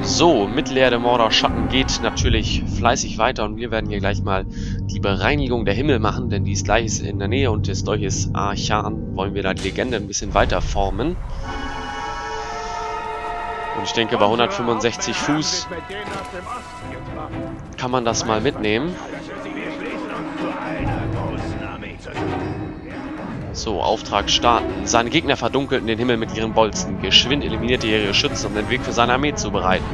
So, Mittelerde Mordor Schatten geht natürlich fleißig weiter und wir werden hier gleich mal die Bereinigung der Himmel machen, denn die ist gleich in der Nähe und des Dolches Archan wollen wir da die Legende ein bisschen weiter formen. Und ich denke, bei 165 Fuß kann man das mal mitnehmen. So, Auftrag starten. Seine Gegner verdunkelten den Himmel mit ihren Bolzen. Geschwind eliminierte er ihre Schützen, um den Weg für seine Armee zu bereiten.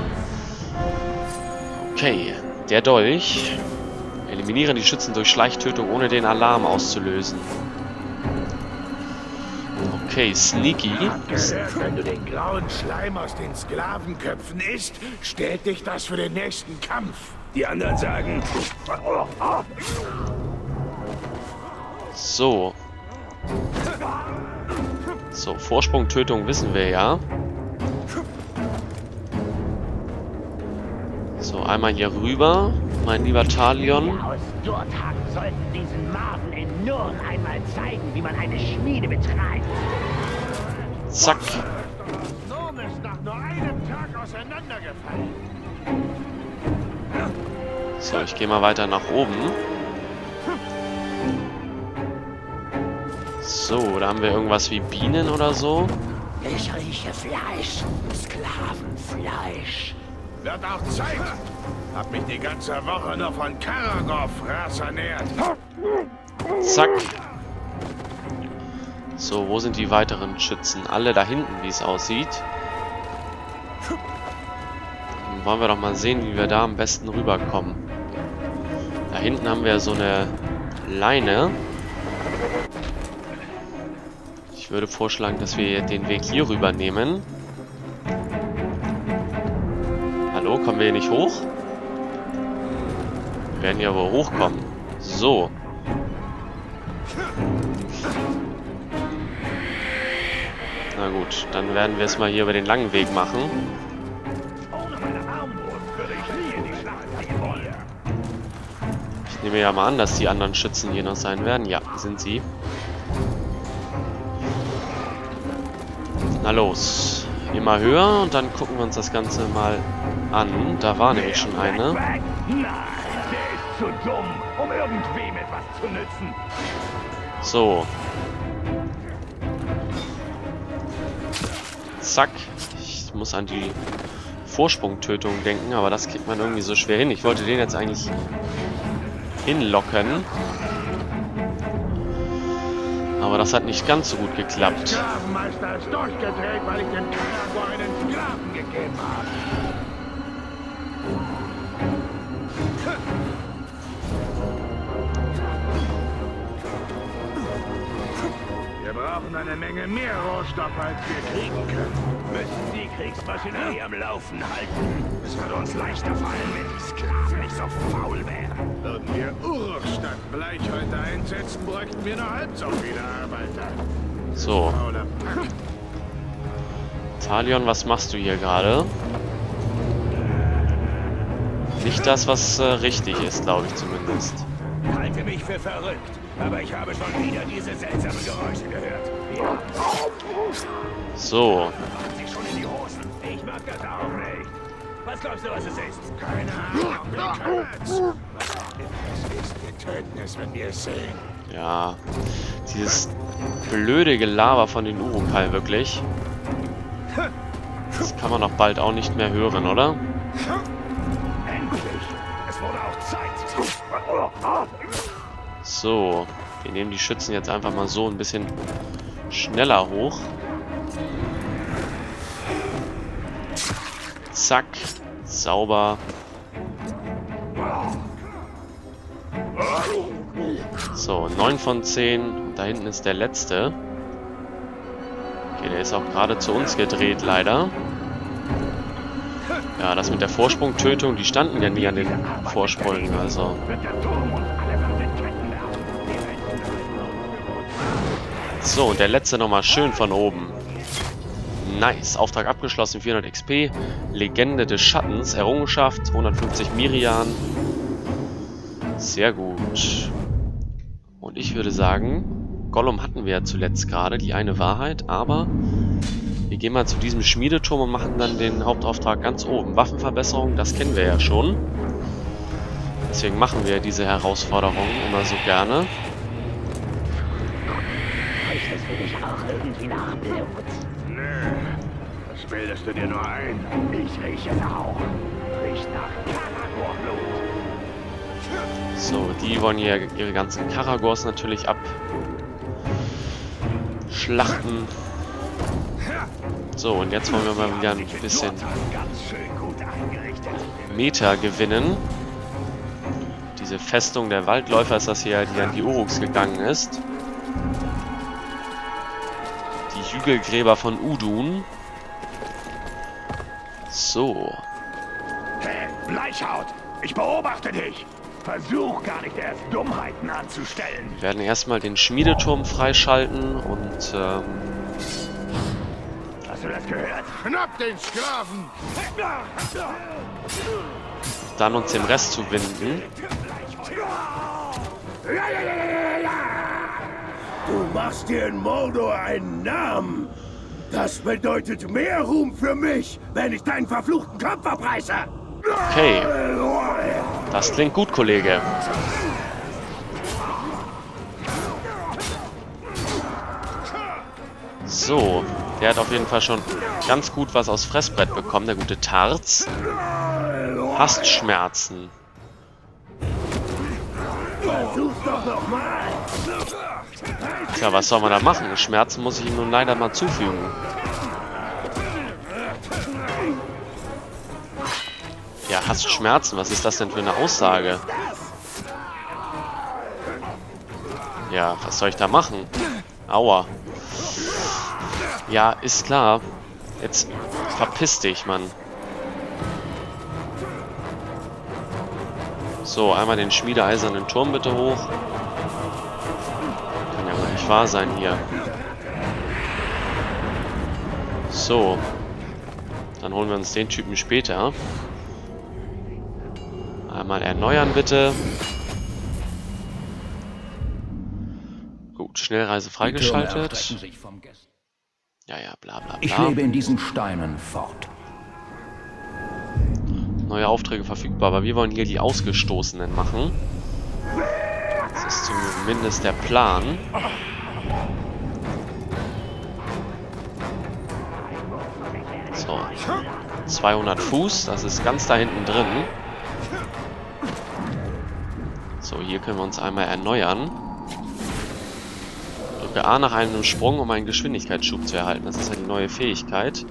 Okay, der Dolch. Eliminiere die Schützen durch Schleichtötung, ohne den Alarm auszulösen. Okay, Sneaky. Wenn du den grauen Schleim aus den Sklavenköpfen isst, stellt dich das für den nächsten Kampf. Die anderen sagen... So. So, Vorsprung-Tötung wissen wir ja. So, einmal hier rüber, mein lieber Talion. Wir aus Durtag sollten diesen Maden in Nurn einmal zeigen, wie man eine Schmiede betreibt. Zack. Nurn ist nach nur einem Tag auseinandergefallen. So, ich gehe mal weiter nach oben. So, da haben wir irgendwas wie Bienen oder so. Ich rieche Fleisch. Sklavenfleisch. Wird auch Zeit. Hab mich die ganze Woche nur von Karagor-Fraß ernährt. Zack. So, wo sind die weiteren Schützen? Alle da hinten, wie es aussieht. Dann wollen wir doch mal sehen, wie wir da am besten rüberkommen. Da hinten haben wir so eine Leine. Ich würde vorschlagen, dass wir den Weg hier rüber nehmen. Hallo, kommen wir hier nicht hoch? Wir werden hier wohl hochkommen. So. Na gut, dann werden wir es mal hier über den langen Weg machen. Ich nehme ja mal an, dass die anderen Schützen hier noch sein werden. Ja, sind sie. Na los. Immer höher und dann gucken wir uns das Ganze mal an. Da war nämlich schon eine. Nein, der ist zu dumm, um irgendwem etwas zu nützen. So. Zack. Ich muss an die Vorsprungtötung denken, aber das kriegt man irgendwie so schwer hin. Ich wollte den jetzt eigentlich hinlocken. Aber das hat nicht ganz so gut geklappt. Der Sklavenmeister ist durchgedreht, weil ich dem Karagor einen Sklaven gegeben habe. Wir brauchen eine Menge mehr Rohstoff, als wir kriegen können. Müssen die Kriegsmaschinerie am Laufen halten. Es würde uns leichter fallen, wenn die Sklaven nicht so faul wären. Würden wir Uruk statt Bleichhäute einsetzen, bräuchten wir nur halb so viele Arbeiter. So. Fauler Pack. Talion, was machst du hier gerade? Nicht das, was richtig ist, glaube ich zumindest. Halte mich für verrückt, aber ich habe schon wieder diese seltsamen Geräusche gehört. Ja. So. Macht sich schon in die Hosen. Ich mag das auch nicht. Was glaubst du, was es ist? Keine Ahnung, wir können's. Was auch immer es ist, wir töten es, wenn wir es sehen. Ja. Dieses blöde Gelaber von den Uruk-hai wirklich. Das kann man doch bald auch nicht mehr hören, oder? Endlich! Es wurde auch Zeit! So. Wir nehmen die Schützen jetzt einfach mal so ein bisschen schneller hoch. Zack. Sauber. So, 9 von 10. Da hinten ist der letzte. Okay, der ist auch gerade zu uns gedreht, leider. Ja, das mit der Vorsprungtötung, die standen ja nie an den Vorsprüngen, also. So, und der letzte nochmal schön von oben. Nice. Auftrag abgeschlossen, 400 XP. Legende des Schattens, Errungenschaft, 150 Mirian. Sehr gut. Und ich würde sagen, Gollum hatten wir ja zuletzt gerade, die eine Wahrheit, aber Wir gehen mal zu diesem Schmiedeturm und machen dann den Hauptauftrag ganz oben. Waffenverbesserung, das kennen wir ja schon. Deswegen machen wir diese Herausforderungen immer so gerne. Riecht es für dich auch irgendwie nach Blut? Nee, das bildest du dir nur ein. Ich rieche Rauch. Riecht nach Karagor-Blut. So, die wollen hier ihre ganzen Karagors natürlich abschlachten. So, und jetzt wollen wir mal wieder ein bisschen Meter gewinnen. Diese Festung der Waldläufer ist das hier, die an die Uruks gegangen ist. Die Hügelgräber von Udun. So. Hey, Bleichhaut, ich beobachte dich. Versuch gar nicht erst Dummheiten anzustellen. Wir werden erstmal den Schmiedeturm freischalten und Hast du das gehört? Schnapp den Sklaven! dann uns dem Rest zuwenden. Du machst dir in Mordor einen Namen. Das bedeutet mehr Ruhm für mich, wenn ich deinen verfluchten Kopf abreiße. Okay. Das klingt gut, Kollege. So, der hat auf jeden Fall schon ganz gut was aus Fressbrett bekommen, der gute Tarz. Hasst Schmerzen. Versuch's doch noch mal. Tja, was soll man da machen? Schmerzen muss ich ihm nun leider mal zufügen. Ja, hasst Schmerzen. Was ist das denn für eine Aussage? Ja, was soll ich da machen? Aua. Ja, ist klar. Jetzt verpiss dich, Mann. So, einmal den schmiedeeisernen Turm bitte hoch. Kann ja wohl nicht wahr sein hier. So. Dann holen wir uns den Typen später. Einmal erneuern bitte. Gut, Schnellreise freigeschaltet. Ja, bla bla bla. Ich lebe in diesen Steinen fort. Neue Aufträge verfügbar, aber wir wollen hier die Ausgestoßenen machen. Das ist zumindest der Plan. So. 200 Fuß, das ist ganz da hinten drin. So, hier können wir uns einmal erneuern. Drücke A nach einem Sprung, um einen Geschwindigkeitsschub zu erhalten. Das ist ja die neue Fähigkeit.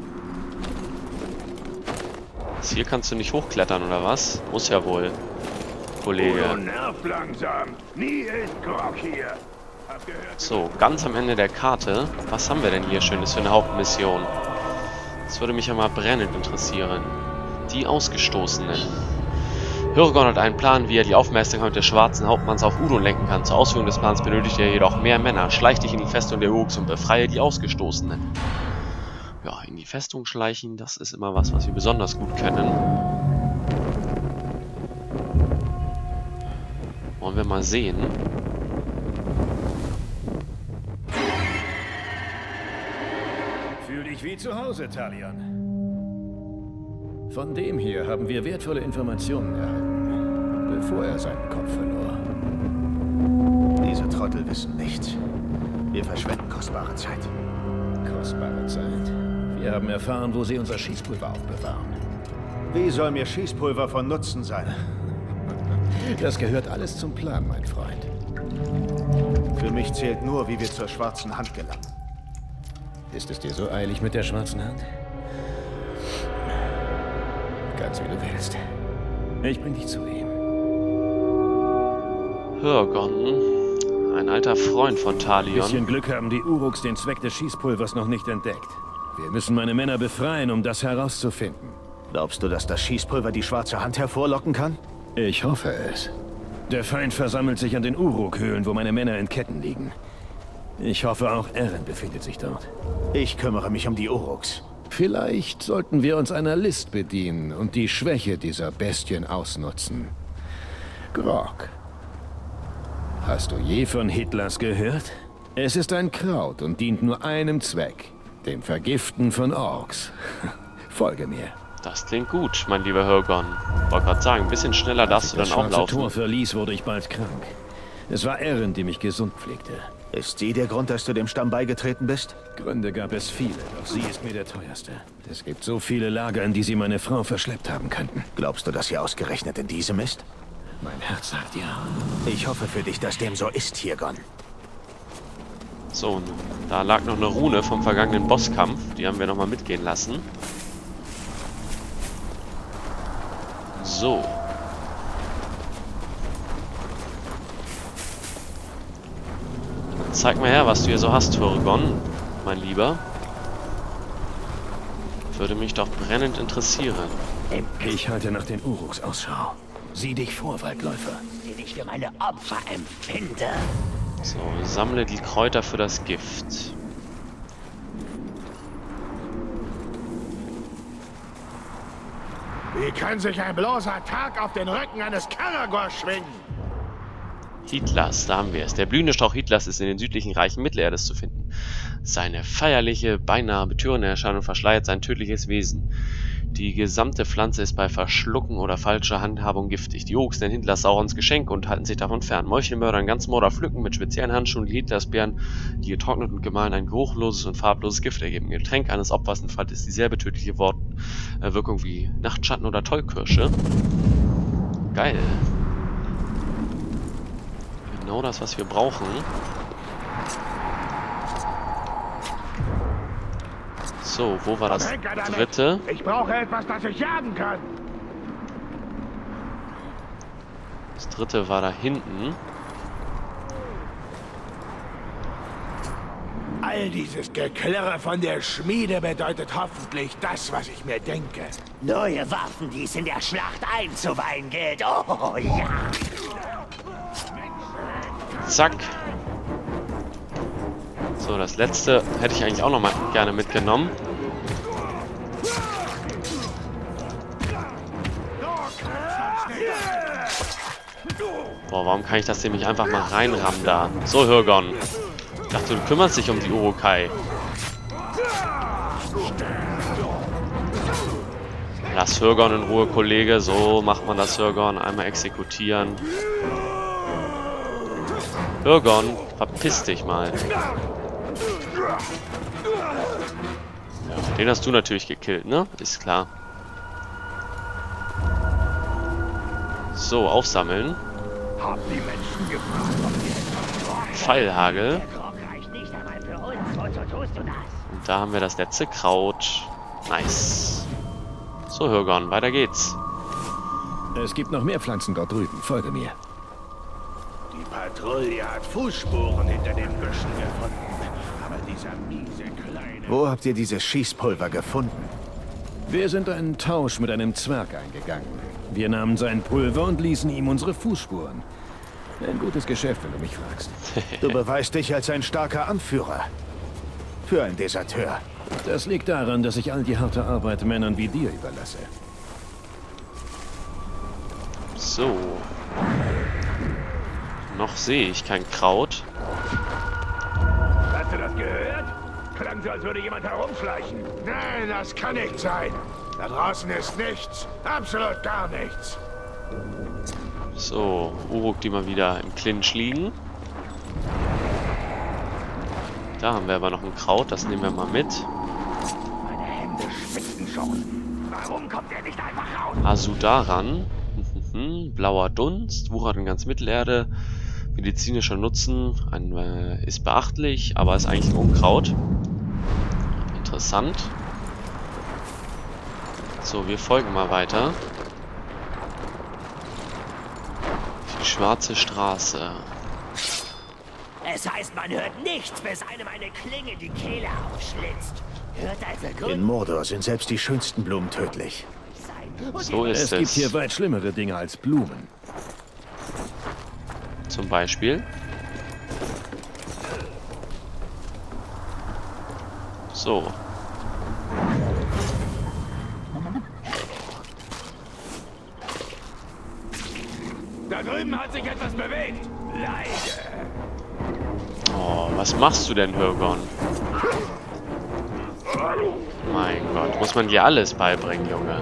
Hier kannst du nicht hochklettern, oder was? Muss ja wohl, Kollege. Nerv langsam. Nie ist Grog hier. So, ganz am Ende der Karte. Was haben wir denn hier Schönes für eine Hauptmission? Das würde mich ja mal brennend interessieren. Die Ausgestoßenen. Hürgon hat einen Plan, wie er die Aufmerksamkeit des schwarzen Hauptmanns auf Udun lenken kann. Zur Ausführung des Plans benötigt er jedoch mehr Männer. Schleich dich in die Festung der Uruks und befreie die Ausgestoßenen. Ja, in die Festung schleichen, das ist immer was wir besonders gut können. Wollen wir mal sehen. Fühl dich wie zu Hause, Talion. Von dem hier haben wir wertvolle Informationen erhalten, bevor er seinen Kopf verlor. Diese Trottel wissen nichts. Wir verschwenden kostbare Zeit. Kostbare Zeit. Wir haben erfahren, wo sie unser Schießpulver aufbewahren. Wie soll mir Schießpulver von Nutzen sein? Das gehört alles zum Plan, mein Freund. Für mich zählt nur, wie wir zur schwarzen Hand gelangen. Ist es dir so eilig mit der schwarzen Hand? Ganz wie du willst. Ich bring dich zu ihm. Hürgon, ein alter Freund von Talion. Bisschen Glück haben die Uruks den Zweck des Schießpulvers noch nicht entdeckt. Wir müssen meine Männer befreien, um das herauszufinden. Glaubst du, dass das Schießpulver die schwarze Hand hervorlocken kann? Ich hoffe es. Der Feind versammelt sich an den Uruk-Höhlen, wo meine Männer in Ketten liegen. Ich hoffe, auch Eren befindet sich dort. Ich kümmere mich um die Uruks. Vielleicht sollten wir uns einer List bedienen und die Schwäche dieser Bestien ausnutzen. Grog. Hast du je von Hitlers gehört? Es ist ein Kraut und dient nur einem Zweck: Dem Vergiften von Orks. Folge mir. Das klingt gut, mein lieber Hürgon. Wollte gerade sagen, ein bisschen schneller darfst du dann auch Als ich das schwarze Tor laufen. verließ, wurde ich bald krank. Es war Erin, die mich gesund pflegte. Ist sie der Grund, dass du dem Stamm beigetreten bist? Gründe gab es viele, doch sie ist mir der teuerste. Es gibt so viele Lager, in die sie meine Frau verschleppt haben könnten. Glaubst du, dass sie ausgerechnet in diesem ist? Mein Herz sagt ja. Ich hoffe für dich, dass dem so ist, Hirgon. So, da lag noch eine Rune vom vergangenen Bosskampf. Die haben wir nochmal mitgehen lassen. So. Zeig mal her, was du hier so hast, Hürgon, mein Lieber. Würde mich doch brennend interessieren. Ich halte nach den Uruks Ausschau. Sieh dich vor, Waldläufer. Den ich für meine Opfer empfinde. So, sammle die Kräuter für das Gift. Wie kann sich ein bloßer Tag auf den Rücken eines Karagor schwingen? Hitlas, da haben wir es. Der blühende Strauch Hitlas ist in den südlichen Reichen Mittelerdes zu finden. Seine feierliche, beinahe betörende Erscheinung verschleiert sein tödliches Wesen. Die gesamte Pflanze ist bei Verschlucken oder falscher Handhabung giftig. Die Uruks nennen Hitlas Saurons Geschenk und halten sich davon fern. Meuchelmörder ganz Mordor pflücken mit speziellen Handschuhen die Hitlasbeeren, die getrocknet und gemahlen ein geruchloses und farbloses Gift ergeben. Getränk eines Opfers entfaltet dieselbe tödliche Wirkung wie Nachtschatten oder Tollkirsche. Geil. Genau das, was wir brauchen. So, wo war das dritte? Ich brauche etwas, das ich jagen kann. Das dritte war da hinten. All dieses Geklirre von der Schmiede bedeutet hoffentlich das, was ich mir denke. Neue Waffen, die es in der Schlacht einzuweihen gilt. Oh ja. Zack. So, das letzte hätte ich eigentlich auch noch mal gerne mitgenommen. Boah, warum kann ich das hier nicht einfach mal reinrammen da? So, Hürgon. Ich dachte, du kümmerst dich um die Urukai. Lass Hürgon in Ruhe, Kollege. So macht man das, Hürgon. Einmal exekutieren. Hürgon, verpiss dich mal. Den hast du natürlich gekillt, ne? Ist klar. So, aufsammeln. Haben die Menschen gefragt, ob wir Pfeilhagel. Der Krog reicht nicht einmal für uns. Wozu tust du das? Und da haben wir das letzte Kraut. Nice. So, Hürgon, weiter geht's. Es gibt noch mehr Pflanzen dort drüben. Folge mir. Die Patrouille hat Fußspuren hinter den Büschen gefunden. Aber dieser miese Kleine... Wo habt ihr dieses Schießpulver gefunden? Wir sind einen Tausch mit einem Zwerg eingegangen. Wir nahmen sein Pulver und ließen ihm unsere Fußspuren. Ein gutes Geschäft, wenn du mich fragst. Du beweist dich als ein starker Anführer. Für ein Deserteur. Das liegt daran, dass ich all die harte Arbeit Männern wie dir überlasse. So. Noch sehe ich kein Kraut. Hast du das gehört? Klang so, als würde jemand herumschleichen. Nein, das kann nicht sein. Da draußen ist nichts. Absolut gar nichts. So, Uruk, die mal wieder im Clinch liegen. Da haben wir aber noch ein Kraut, das nehmen wir mal mit. Meine Hände schwitzen schon. Warum kommt er nicht einfach raus? Asudaran. Blauer Dunst, wuchert in ganz Mittelerde. Medizinischer Nutzen ist beachtlich, aber ist eigentlich ein Unkraut. Interessant. So, wir folgen mal weiter. Die schwarze Straße. Es heißt, man hört nichts, bis einem eine Klinge die Kehle aufschlitzt. Hört also Grund In Mordor sind selbst die schönsten Blumen tödlich. sein. Und So ist Es gibt hier es. weit schlimmere Dinge als Blumen. Zum Beispiel. So. Da drüben hat sich etwas bewegt. Leide. Oh, was machst du denn, Hürgon? Mein Gott, muss man dir alles beibringen, Junge.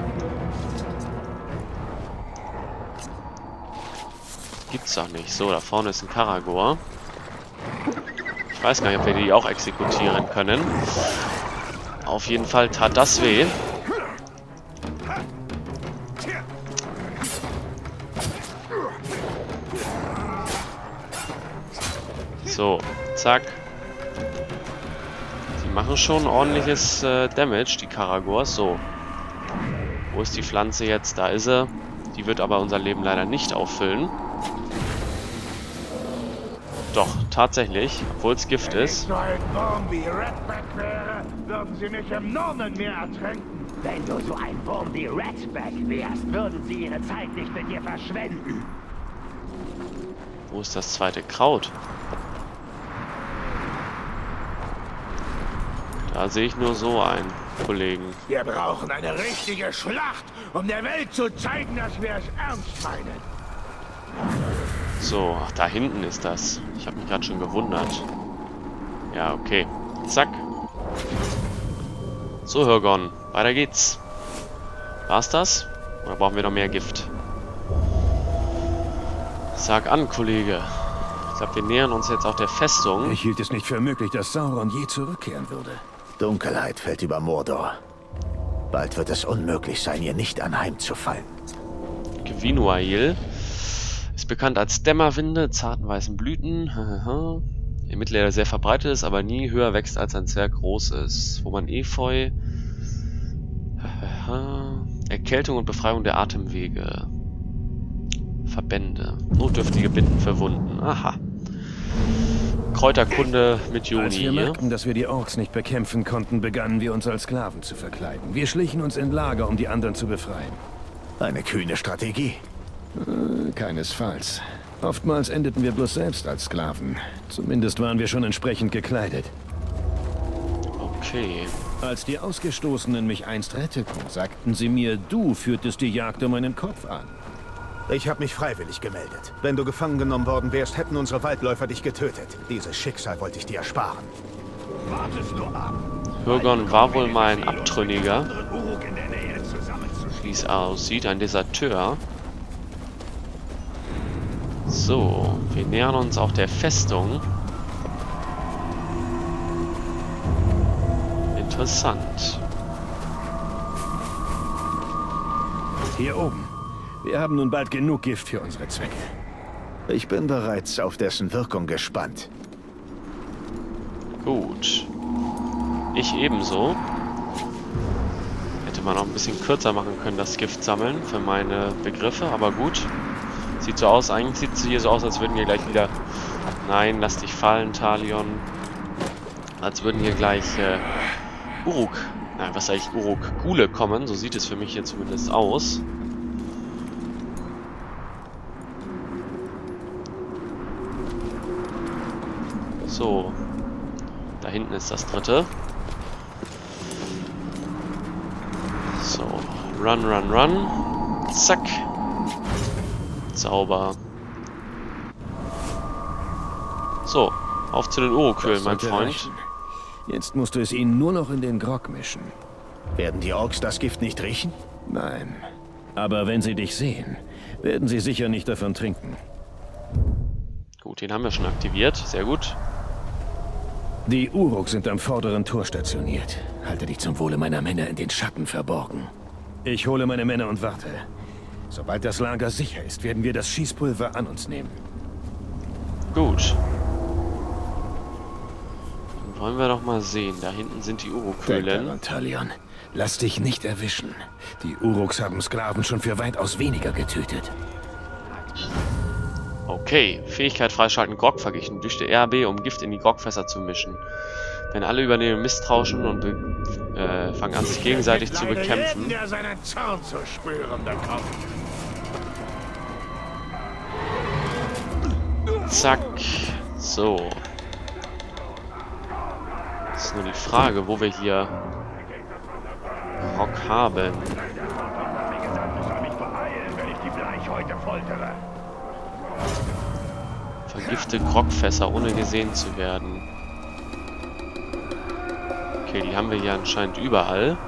Gibt's doch nicht. So, da vorne ist ein Karagor. Ich weiß gar nicht, ob wir die auch exekutieren können. Auf jeden Fall tat das weh. So, zack. Die machen schon ordentliches Damage, die Karagors. So. Wo ist die Pflanze jetzt? Da ist sie. Die wird aber unser Leben leider nicht auffüllen. Doch, tatsächlich, obwohl es Gift ist. Wenn ich so ein Wurm wie Redback wäre, würden sie mich im Nonnenmeer ertränken. Wenn du so ein Wurm wie Redback wärst, würden sie ihre Zeit nicht mit dir verschwenden. Wo ist das zweite Kraut? Da sehe ich nur so einen Kollegen. Wir brauchen eine richtige Schlacht, um der Welt zu zeigen, dass wir es ernst meinen. So, ach, da hinten ist das. Ich habe mich gerade schon gewundert. Ja, okay. Zack. So, Hürgon. Weiter geht's. War's das? Oder brauchen wir noch mehr Gift? Sag an, Kollege. Ich glaube, wir nähern uns jetzt auch der Festung. Ich hielt es nicht für möglich, dass Sauron je zurückkehren würde. Dunkelheit fällt über Mordor. Bald wird es unmöglich sein, ihr nicht anheimzufallen. Gwinuail ist bekannt als Dämmerwinde, zarten weißen Blüten. Im Mittelalter sehr verbreitet ist, aber nie höher wächst, als ein Zwerg groß ist. Wo man Efeu... Erkältung und Befreiung der Atemwege. Verbände. Notdürftige Binden für Wunden. Aha. Kräuterkunde mit Joni. Als wir merkten, dass wir die Orks nicht bekämpfen konnten, begannen wir uns als Sklaven zu verkleiden. Wir schlichen uns in Lager, um die anderen zu befreien. Eine kühne Strategie. Keinesfalls. Oftmals endeten wir bloß selbst als Sklaven. Zumindest waren wir schon entsprechend gekleidet. Okay. Als die Ausgestoßenen mich einst retteten, sagten sie mir, du führtest die Jagd um meinen Kopf an. Ich habe mich freiwillig gemeldet. Wenn du gefangen genommen worden wärst, hätten unsere Waldläufer dich getötet. Dieses Schicksal wollte ich dir ersparen. Hürgon war wohl mal ein Abtrünniger. Wie es aussieht, ein Deserteur. So, wir nähern uns auch der Festung. Interessant. Hier oben. Wir haben nun bald genug Gift für unsere Zwecke. Ich bin bereits auf dessen Wirkung gespannt. Gut. Ich ebenso. Hätte man auch ein bisschen kürzer machen können, das Gift sammeln, für meine Begriffe, aber gut. Sieht so aus, eigentlich sieht es hier so aus, als würden wir gleich wieder... Nein, lass dich fallen, Talion. Als würden hier gleich Uruk... Nein, was sag ich? Uruk-Ghule kommen, so sieht es für mich hier zumindest aus. So, da hinten ist das dritte. So, run, run, run. Zack. Sauber. So, auf zu den Urukhöhlen, mein Freund. Jetzt musst du es ihnen nur noch in den Grog mischen. Werden die Orks das Gift nicht riechen? Nein. Aber wenn sie dich sehen, werden sie sicher nicht davon trinken. Gut, den haben wir schon aktiviert. Sehr gut. Die Uruk sind am vorderen Tor stationiert. Halte dich zum Wohle meiner Männer in den Schatten verborgen. Ich hole meine Männer und warte. Sobald das Lager sicher ist, werden wir das Schießpulver an uns nehmen. Gut. Dann wollen wir doch mal sehen. Da hinten sind die Urukhöhlen. Talion, lass dich nicht erwischen. Die Uruks haben Sklaven schon für weitaus weniger getötet. Okay, Fähigkeit freischalten, Grog verglichen. Durch die RB, um Gift in die Grogfässer zu mischen. Wenn alle übernehmen misstrauischen und fangen an, sich gegenseitig zu bekämpfen. Der seinen Zorn zu spüren bekommt. Zack. So. Das ist nur die Frage, wo wir hier Grog haben. Vergifte Grogfässer, ohne gesehen zu werden. Okay, die haben wir hier anscheinend überall.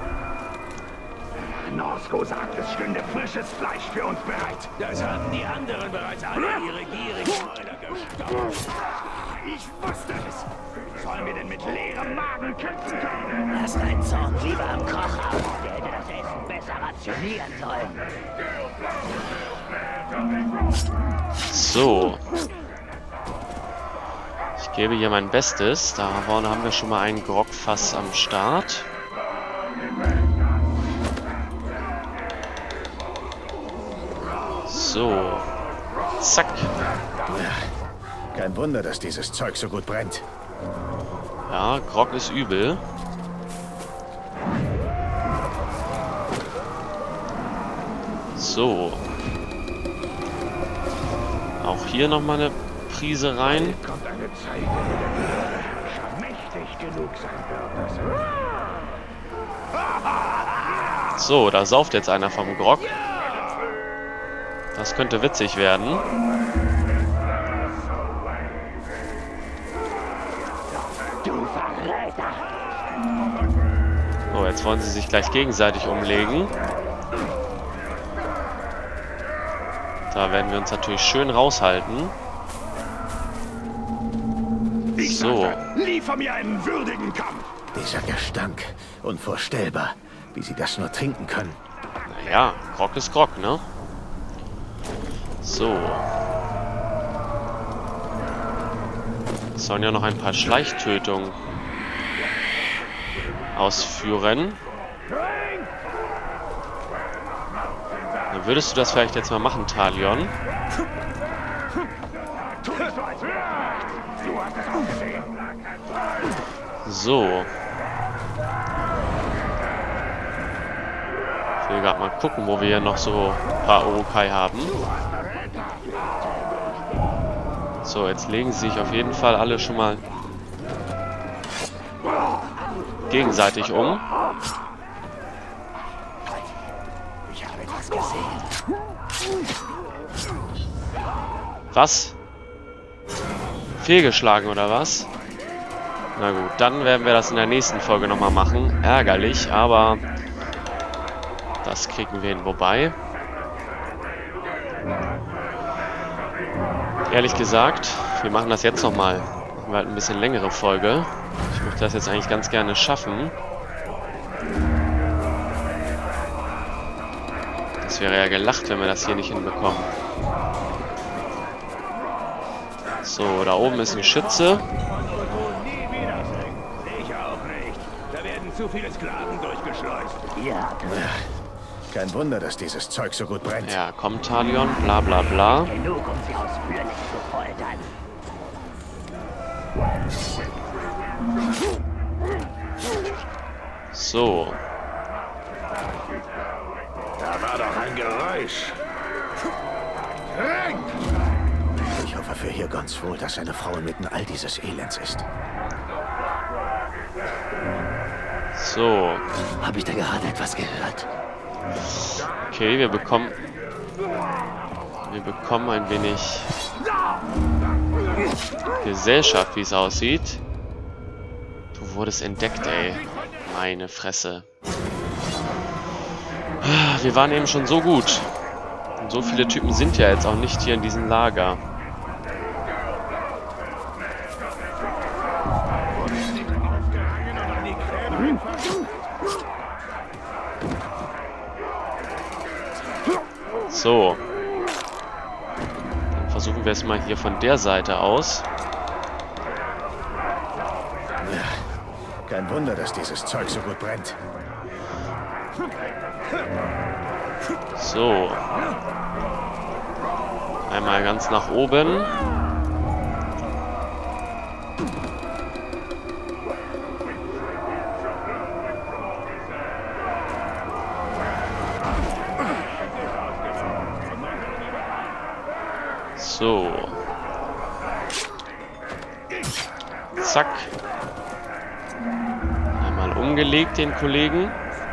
Norsko sagt, es stünde frisches Fleisch für uns bereit. Das haben die anderen bereits alle ihre gierigen Mäuler gestopft. Ich wusste es. Sollen wir denn mit leerem Magen kämpfen können? Lass deinen Zorn lieber am Koch aus. Der hätte das Essen besser rationieren sollen. So. Ich gebe hier mein Bestes. Da vorne haben wir schon mal ein Grogfass am Start. So. Zack. Kein Wunder, dass dieses Zeug so gut brennt. Ja, Grog ist übel. So. Auch hier nochmal eine Prise rein. Kommt eine Zeit, in der der Herrscher mächtig genug sein wird. So, da sauft jetzt einer vom Grog. Das könnte witzig werden. Oh, jetzt wollen sie sich gleich gegenseitig umlegen. Da werden wir uns natürlich schön raushalten. So. Liefer mir einen würdigen Kampf. Dieser Gestank. Unvorstellbar. Wie sie das nur trinken können. Naja, Grog ist Grog, ne? So. Es sollen ja noch ein paar Schleichtötungen ausführen. Dann würdest du das vielleicht jetzt mal machen, Talion? So. Ich will gerade mal gucken, wo wir hier noch so ein paar Urukai haben. So, jetzt legen sie sich auf jeden Fall alle schon mal gegenseitig um. Ich habe etwas gesehen. Was? Fehlgeschlagen oder was? Na gut, dann werden wir das in der nächsten Folge nochmal machen. Ärgerlich, aber das kriegen wir hin. Wobei, ehrlich gesagt, wir machen das jetzt nochmal. Machen wir halt ein bisschen längere Folge. Ich möchte das jetzt eigentlich ganz gerne schaffen. Das wäre ja gelacht, wenn wir das hier nicht hinbekommen. So, da oben ist ein Schütze. Ich auch nicht. Da werden zu viele Sklaven durchgeschleust. Ja, Kein Wunder, dass dieses Zeug so gut brennt. Ja, komm, Talion, bla bla bla. genug, um sie ausführlich zu foltern. So. Da war doch ein Geräusch. Ich hoffe für Hirgons wohl, dass seine Frau inmitten all dieses Elends ist. So. Habe ich da gerade etwas gehört? Okay, wir bekommen ein wenig Gesellschaft, wie es aussieht. Du wurdest entdeckt, ey. Meine Fresse. Wir waren eben schon so gut. Und so viele Typen sind ja jetzt auch nicht hier in diesem Lager. So. Dann versuchen wir es mal hier von der Seite aus. Kein Wunder, dass dieses Zeug so gut brennt. So. Einmal ganz nach oben. So. Zack. Einmal umgelegt, den Kollegen.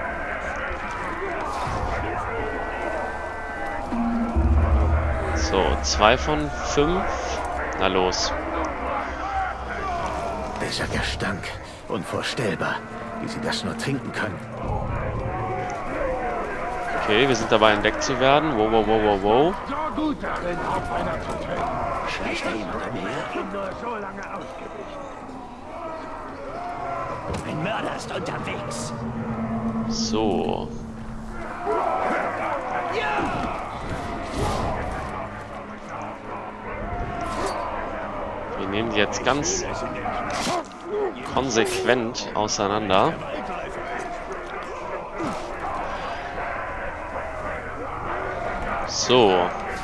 So, 2 von 5. Na los. Dieser Gestank. Unvorstellbar. wie sie das nur trinken können. Okay, wir sind dabei, entdeckt zu werden. Wow, wow, wow, wow, wow. So gut darin, Hauptmänner zu töten. Schleicht da jemand umher? Ich bin nur so lange ausgewichen. Ein Mörder ist unterwegs. So. Wir nehmen die jetzt ganz konsequent auseinander. So.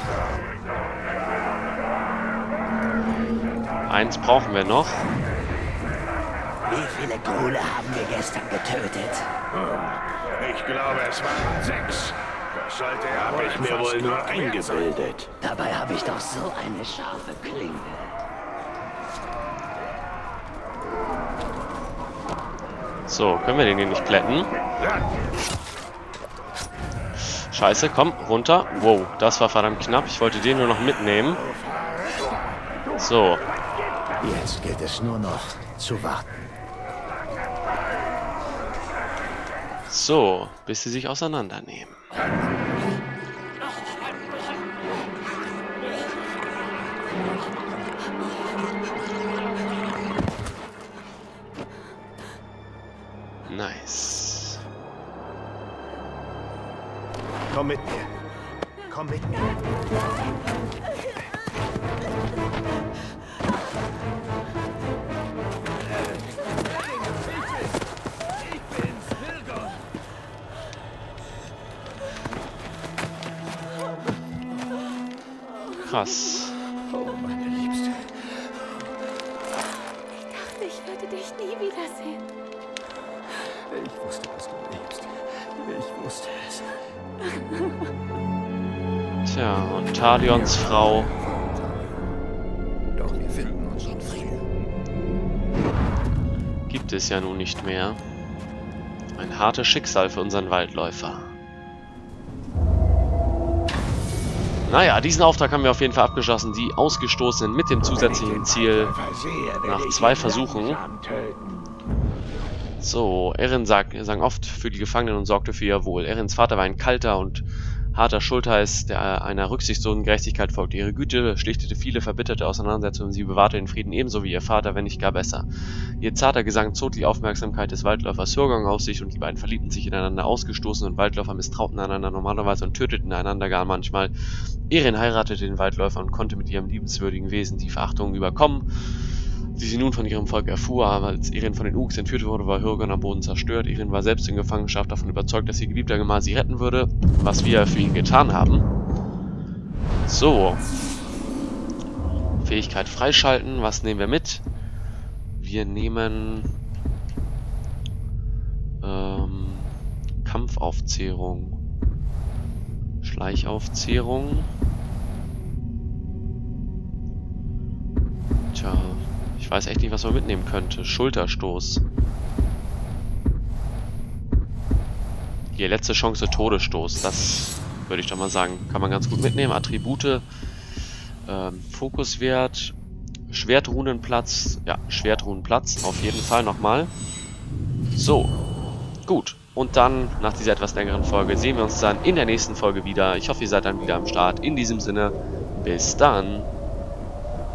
Eins brauchen wir noch. Wie viele Grule haben wir gestern getötet? Ich glaube, es waren 6. Das sollte er habe ich mir wohl nur eingebildet. Dabei habe ich doch so eine scharfe Klinge. So, können wir den hier nicht plätten? Scheiße, komm, runter. Wow, das war verdammt knapp. Ich wollte den nur noch mitnehmen. So. Jetzt gilt es nur noch zu warten. So, bis sie sich auseinandernehmen. Nice. Komm mit mir. Komm mit mir. Krass. Oh, meine Liebste. Ich würde dich nie wiedersehen. Ich wusste, dass du lebst. Ich wusste es. Tja, und Talions Frau. Doch wir finden unseren Frieden. Gibt es ja nun nicht mehr. Ein hartes Schicksal für unseren Waldläufer. Naja, diesen Auftrag haben wir auf jeden Fall abgeschlossen. Die Ausgestoßenen mit dem zusätzlichen Ziel nach 2 Versuchen. So, Eren sang oft für die Gefangenen und sorgte für ihr Wohl. Erens Vater war ein kalter und harter Schultheiß, der einer rücksichtslosen Gerechtigkeit folgte. Ihre Güte schlichtete viele verbitterte Auseinandersetzungen und sie bewahrte den Frieden ebenso wie ihr Vater, wenn nicht gar besser. Ihr zarter Gesang zog die Aufmerksamkeit des Waldläufers Hürgang auf sich und die beiden verliebten sich ineinander. Ausgestoßen und Waldläufer misstrauten einander normalerweise und töteten einander gar manchmal. Eren heiratete den Waldläufer und konnte mit ihrem liebenswürdigen Wesen die Verachtung überkommen, die sie nun von ihrem Volk erfuhr. Aber als Eren von den Uruks entführt wurde, war Hürgang am Boden zerstört. Eren war selbst in Gefangenschaft davon überzeugt, dass ihr geliebter Gemahl sie retten würde, was wir für ihn getan haben. So. Fähigkeit freischalten. Was nehmen wir mit? Wir nehmen Kampfaufzehrung. Schleichaufzehrung. Tja, ich weiß echt nicht, was man mitnehmen könnte. Schulterstoß. Die letzte Chance, Todesstoß. Das würde ich doch mal sagen. Kann man ganz gut mitnehmen. Attribute. Fokuswert. Schwertrunenplatz. Ja, Schwertrunenplatz. Auf jeden Fall nochmal. So. Gut. Und dann, nach dieser etwas längeren Folge, sehen wir uns dann in der nächsten Folge wieder. Ich hoffe, ihr seid dann wieder am Start. In diesem Sinne, bis dann.